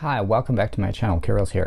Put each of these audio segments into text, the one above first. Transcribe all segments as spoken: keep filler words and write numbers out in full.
Hi, welcome back to my channel, Kirill's here.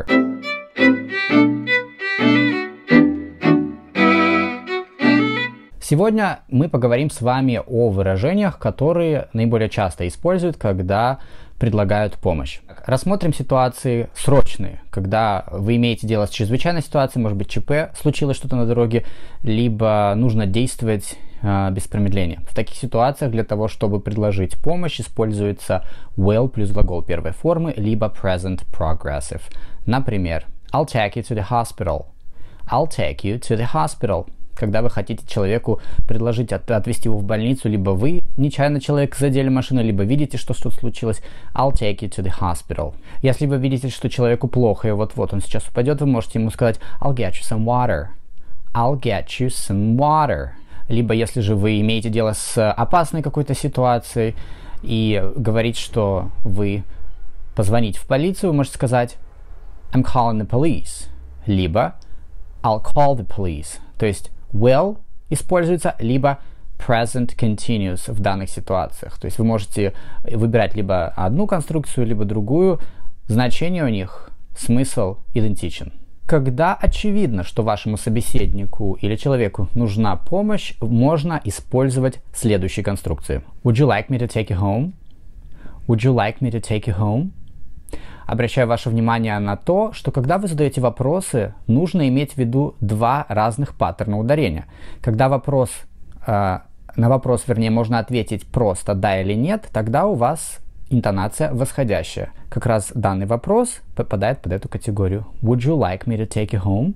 Сегодня мы поговорим с вами о выражениях, которые наиболее часто используют, когда предлагают помощь. Рассмотрим ситуации срочные, когда вы имеете дело с чрезвычайной ситуацией, может быть ЧП, случилось что-то на дороге, либо нужно действовать э, без промедления. В таких ситуациях для того, чтобы предложить помощь, используется will плюс глагол первой формы, либо present progressive. Например, I'll take you to the hospital. I'll take you to the hospital. Когда вы хотите человеку предложить от, отвезти его в больницу, либо вы нечаянно человек задели машину, либо видите, что что-то случилось, I'll take you to the hospital. Если вы видите, что человеку плохо, и вот-вот он сейчас упадет, вы можете ему сказать I'll get you some water. I'll get you some water. Либо если же вы имеете дело с опасной какой-то ситуацией и говорите, что вы позвоните в полицию, вы можете сказать I'm calling the police. Либо I'll call the police. То есть will используется, либо present continuous в данных ситуациях. То есть вы можете выбирать либо одну конструкцию, либо другую. Значение у них, смысл идентичен. Когда очевидно, что вашему собеседнику или человеку нужна помощь, можно использовать следующие конструкции. Would you like me to take you home? Would you like me to take you home? Обращаю ваше внимание на то, что когда вы задаете вопросы, нужно иметь в виду два разных паттерна ударения. Когда вопрос, э, на вопрос, вернее, можно ответить просто «да» или «нет», тогда у вас интонация восходящая. Как раз данный вопрос попадает под эту категорию. Would you like me to take you home?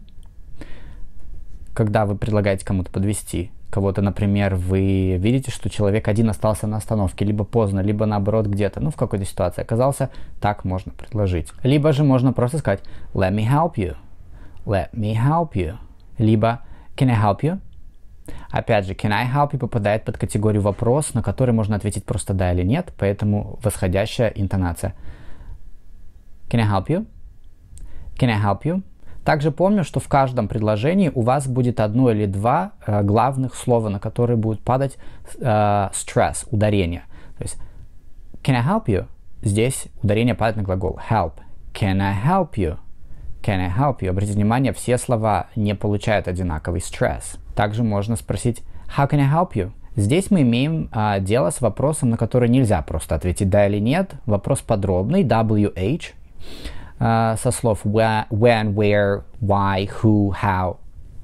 Когда вы предлагаете кому-то подвезти кого-то, например, вы видите, что человек один остался на остановке, либо поздно, либо наоборот где-то, ну, в какой-то ситуации оказался, так можно предложить. Либо же можно просто сказать let me help you, let me help you, либо can I help you? Опять же, can I help you попадает под категорию вопрос, на который можно ответить просто да или нет, поэтому восходящая интонация. Can I help you? Can I help you? Также помню, что в каждом предложении у вас будет одно или два э, главных слова, на которые будет падать э, stress, ударение. То есть can I help you? Здесь ударение падает на глагол help. Can I help you? Can I help you? Обратите внимание, все слова не получают одинаковый stress. Также можно спросить how can I help you? Здесь мы имеем э, дело с вопросом, на который нельзя просто ответить да или нет. Вопрос подробный, дабл ю эйч. со слов when, where, why, who, how.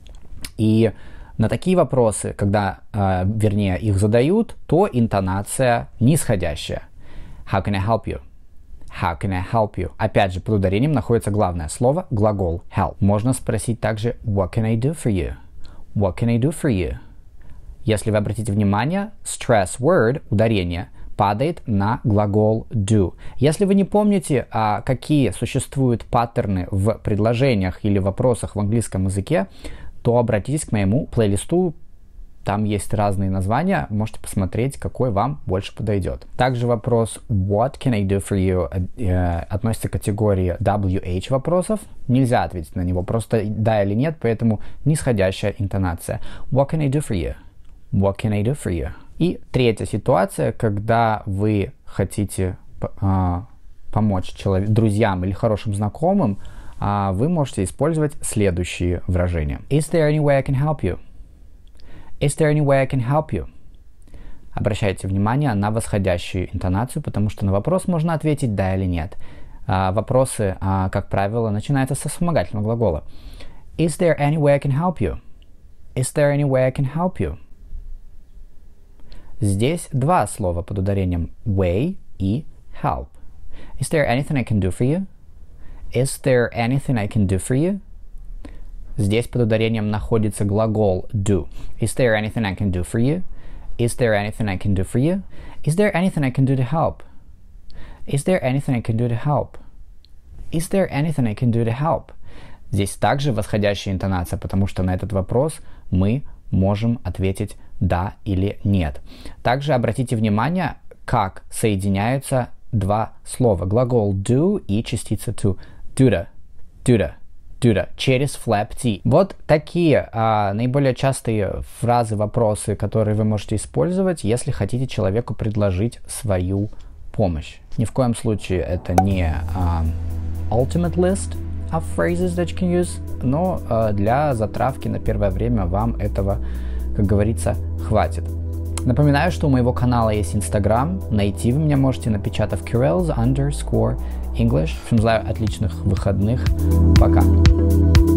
И на такие вопросы, когда, э, вернее, их задают, то интонация нисходящая. How can I help you? How can I help you? Опять же, под ударением находится главное слово, глагол help. Можно спросить также what can I do for you? What can I do for you? Если вы обратите внимание, stress word, ударение, падает на глагол do. Если вы не помните, а, какие существуют паттерны в предложениях или вопросах в английском языке, то обратитесь к моему плейлисту. Там есть разные названия. Можете посмотреть, какой вам больше подойдет. Также вопрос What can I do for you э, относится к категории дабл ю эйч вопросов. Нельзя ответить на него, просто да или нет, поэтому нисходящая интонация. What can I do for you? What can I do for you? И третья ситуация, когда вы хотите э, помочь человек, друзьям или хорошим знакомым, э, вы можете использовать следующие выражения. Is there any way I can help you? Is there any way I can help you? Обращайте внимание на восходящую интонацию, потому что на вопрос можно ответить да или нет. Э, вопросы, э, как правило, начинаются со вспомогательного глагола. Is there any way I can help you? Is there any way I can help you? Здесь два слова под ударением way и help. Is there anything I can do for you? Is there anything I can do for you? Здесь под ударением находится глагол do. Is there anything I can do for you? Is there anything I can do for you? Is there anything I can do to help? Is there anything I can do to help? Is there anything I can do to help? Здесь также восходящая интонация, потому что на этот вопрос мы можем ответить да или нет. Также обратите внимание, как соединяются два слова. Глагол do и частица to. Do-da, do-da, do-da. Через flap T. Вот такие а, наиболее частые фразы, вопросы, которые вы можете использовать, если хотите человеку предложить свою помощь. Ни в коем случае это не... А, ultimate list of phrases that you can use, но э, для затравки на первое время вам этого, как говорится, хватит. Напоминаю, что у моего канала есть Instagram, найти вы меня можете, напечатав Kirells underscore English. Всем желаю отличных выходных. Пока.